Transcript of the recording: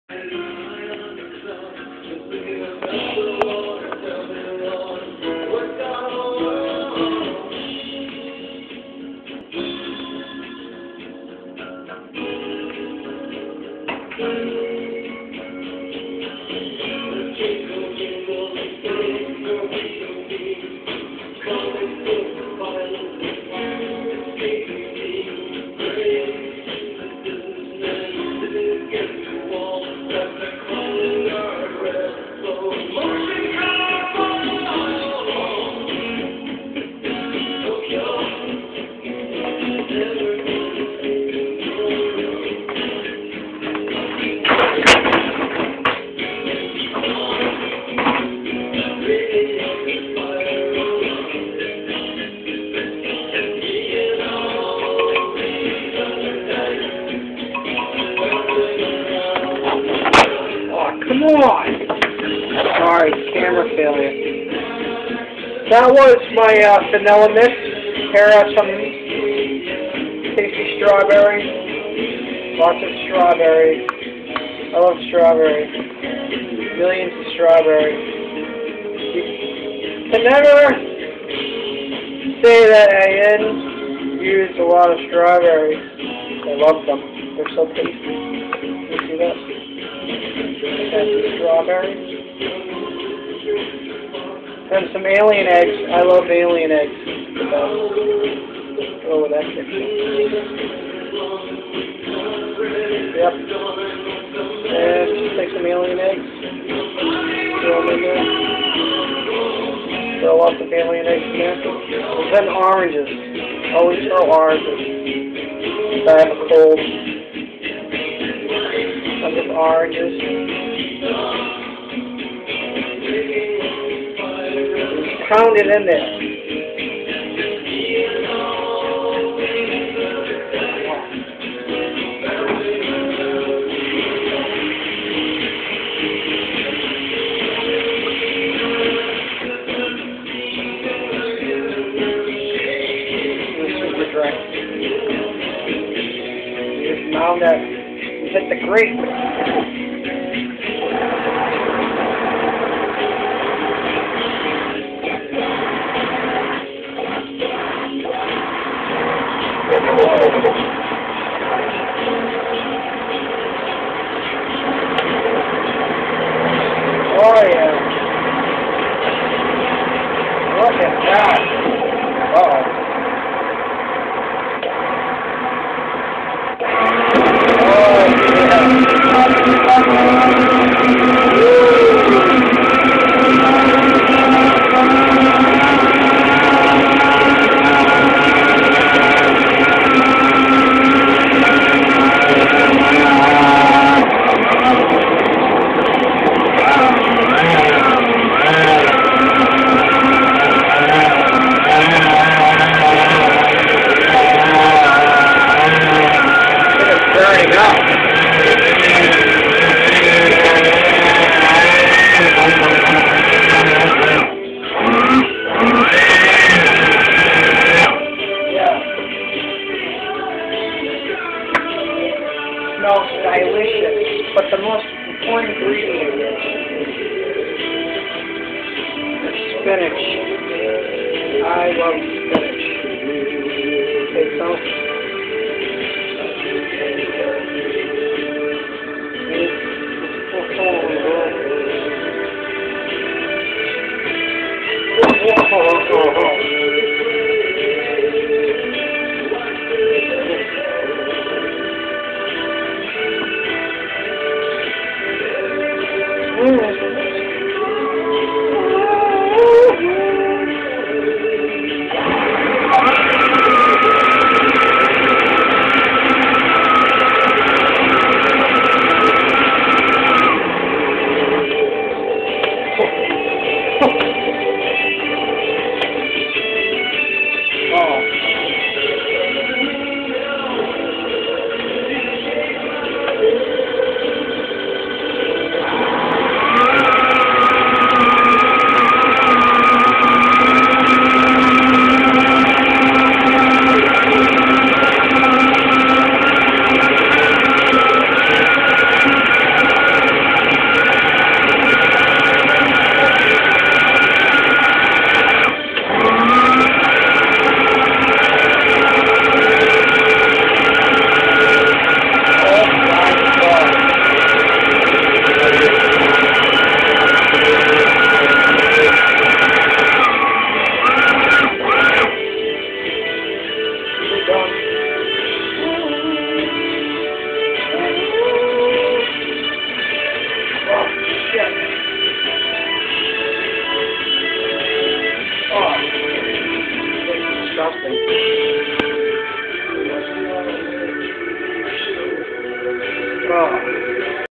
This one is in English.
Come on! Sorry, camera failure. That was my vanilla mix. Here are some tasty strawberries. Lots of strawberries. I love strawberries. Millions of strawberries. You can never say that I didn't use a lot of strawberries. I love them. They're so tasty. You see that? That's strawberries. And some alien eggs. I love alien eggs. Oh, that picture. Yep. And just take some alien eggs. Throw them in there. Throw lots of alien eggs in there. And then oranges. Always throw oranges. If I have a cold. And just oranges. Pound it in there. Super dry. Just pound that. Hit the grate. Oh yeah. Look at that. Uh-oh. Smells delicious, but the most important ingredient is spinach. I love spinach. It smells